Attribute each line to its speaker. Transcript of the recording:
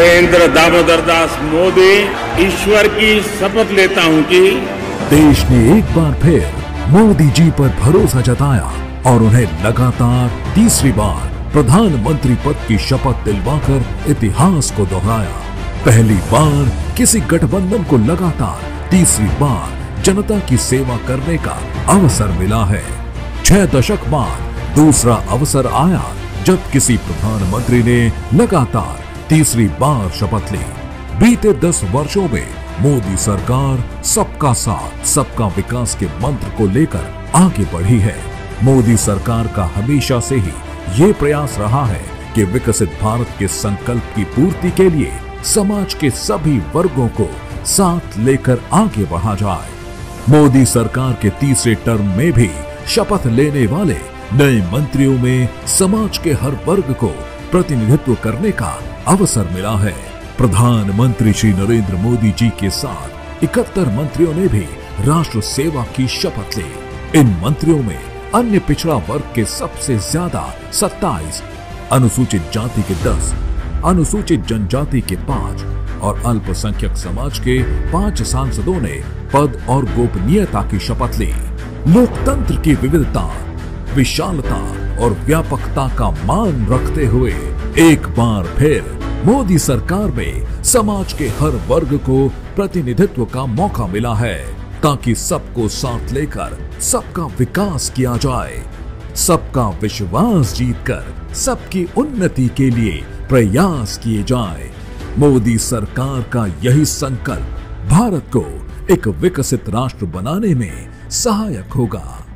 Speaker 1: नरेंद्र दामोदर दास मोदी ईश्वर की शपथ लेता हूं कि
Speaker 2: देश ने एक बार फिर मोदी जी पर भरोसा जताया और उन्हें लगातार तीसरी बार प्रधानमंत्री पद की शपथ दिलवाकर इतिहास को दोहराया। पहली बार किसी गठबंधन को लगातार तीसरी बार जनता की सेवा करने का अवसर मिला है। 6 दशक बाद दूसरा अवसर आया जब किसी प्रधानमंत्री ने लगातार तीसरी बार शपथ ली। बीते 10 वर्षों में मोदी सरकार सबका साथ सबका विकास के मंत्र को लेकर आगे बढ़ी है। मोदी सरकार का हमेशा से ही ये प्रयास रहा है कि विकसित भारत के संकल्प की पूर्ति के लिए समाज के सभी वर्गों को साथ लेकर आगे बढ़ा जाए। मोदी सरकार के तीसरे टर्म में भी शपथ लेने वाले नए मंत्रियों में समाज के हर वर्ग को प्रतिनिधित्व करने का अवसर मिला है। प्रधानमंत्री श्री नरेंद्र मोदी जी के साथ 71 मंत्रियों ने भी राष्ट्र सेवा की शपथ ली। इन मंत्रियों में अन्य पिछड़ा वर्ग के सबसे ज्यादा 27, अनुसूचित जाति के 10, अनुसूचित जनजाति के 5 और अल्पसंख्यक समाज के 5 सांसदों ने पद और गोपनीयता की शपथ ली। लोकतंत्र की विविधता, विशालता और व्यापकता का मान रखते हुए एक बार फिर मोदी सरकार में समाज के हर वर्ग को प्रतिनिधित्व का मौका मिला है ताकि सबको साथ लेकर सबका विकास किया जाए। सबका विश्वास जीतकर सबकी उन्नति के लिए प्रयास किए जाए। मोदी सरकार का यही संकल्प भारत को एक विकसित राष्ट्र बनाने में सहायक होगा।